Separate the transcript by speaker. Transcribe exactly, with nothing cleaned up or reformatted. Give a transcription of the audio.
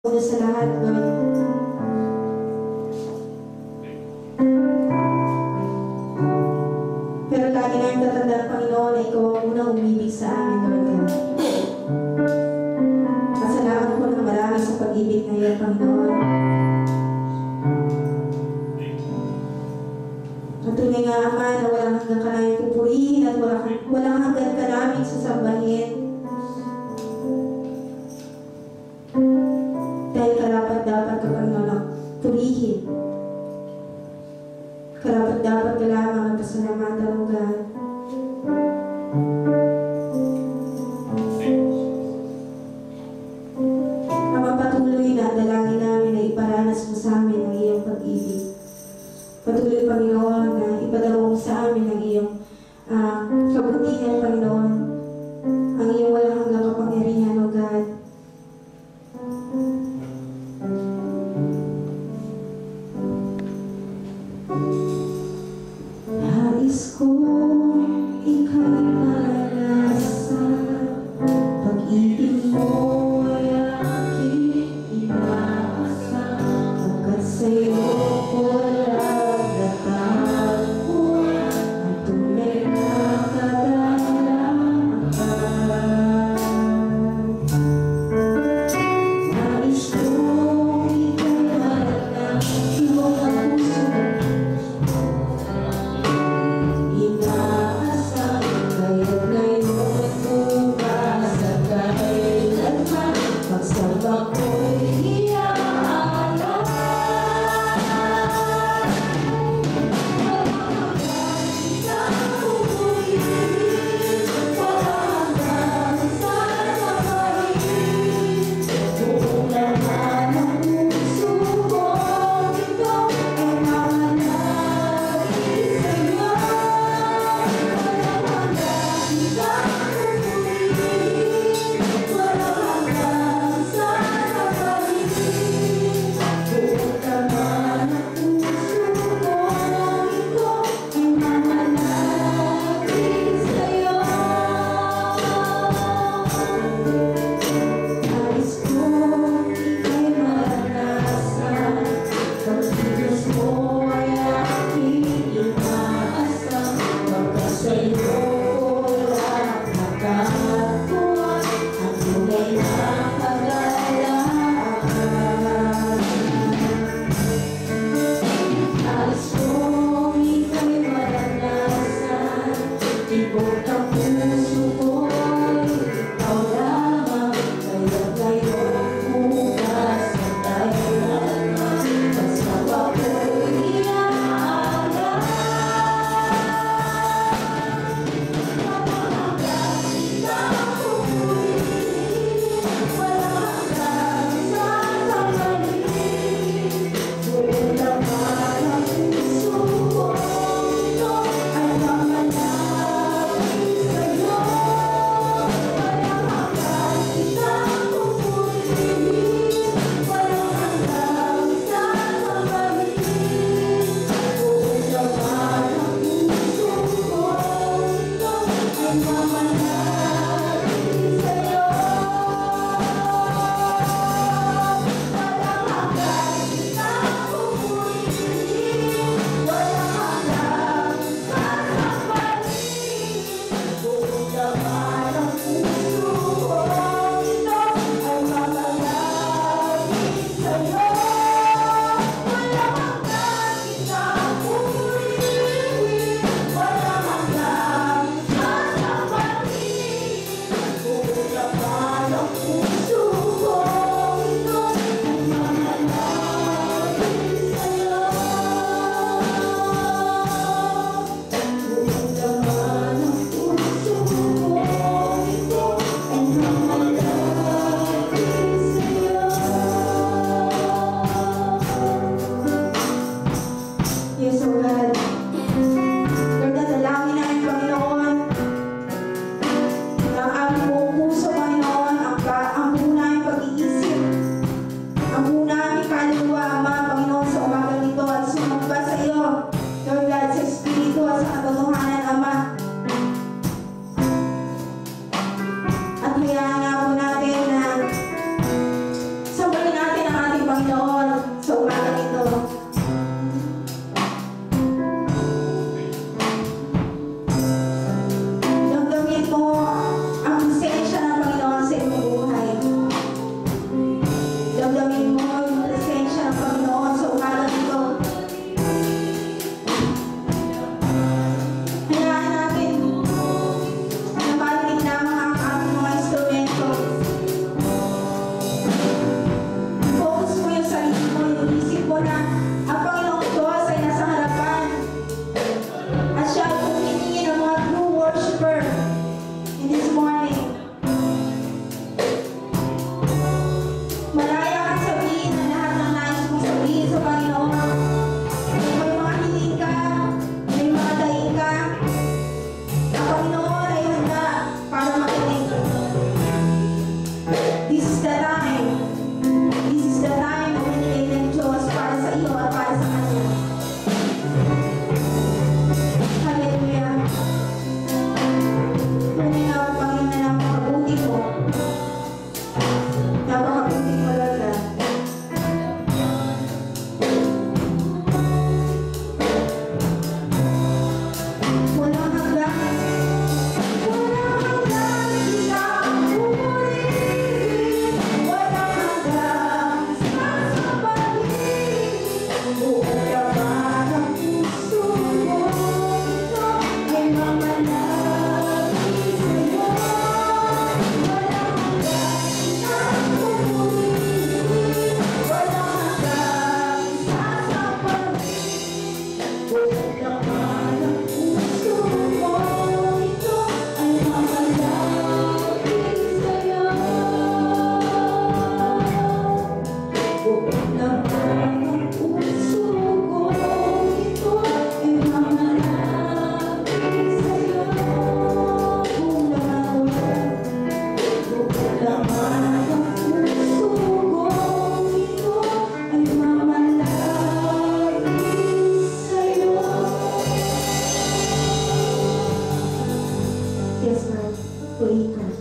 Speaker 1: Una sa lahat, Lord, pero lagi namin tatandaan, Panginoon, na Ikaw ang unang umibig sa amin, Lord God. Kasalanan ko ng marami sa pag-ibig na iyan, Panginoon. At tunay nga, Ama, na walang hanggang ka namin pupurihin at walang, walang hanggang ka namin sasambahin. Dahil karapat-dapat ka, Panginoon, ang purihin. Karapat-dapat ka lamang ang pasalamatan, O God. Ama, patuloy na ang dalangin namin na iparanas mo sa amin ang iyong pag-ibig. Patuloy, Panginoon, na ipadamo mo sa amin ang iyong uh, kabutihan, Panginoon, ang iyong walang hanggang kapangyarihan, O God. Nais ko Panginoon, sa umagang ito. Damdamin mo ang presensya ng Panginoon sa iyong buhay. Damdamin mo yung presensya ng Panginoon sa umagang ito. Hayaan natin na marinig lamang ang ating mga instrumento. Focus mo yung sarili mo, yung isip mo na ang Panginoong Diyos ay nasa harapan. At siya ay humihingi ng mga true worshiper in this morning. Malaya kang sabihin ang lahat ng nais mong sabihin sa Panginoon. May mga hiling ka, may mga daing ka. Ang Panginoon ay handa para makinig. This is the time. This is the time na binigay ng Diyos para sa iyo at para sa Kanya. Hallelujah. Tunay na ang Panginoon na napakabuti mo. Napakabuti mo, Lola. Walang hanggang. Walang hanggang kitang pupurihin. Walang hanggang sasabahin. Buong laman ng puso mo, ito ay mamalapit sa'yo. Walang hanggang kitang pupurihin. Walang hanggang sasabahin. Buong laman ng puso mo, ito ay mamalapit sa'yo. Buong laman ng puso ko, ito ay mamalapit sa'yo. Buong laman, buong laman ng puso ko, ito ay mamalapit sa'yo. Yes, Lord. Tuloy ka.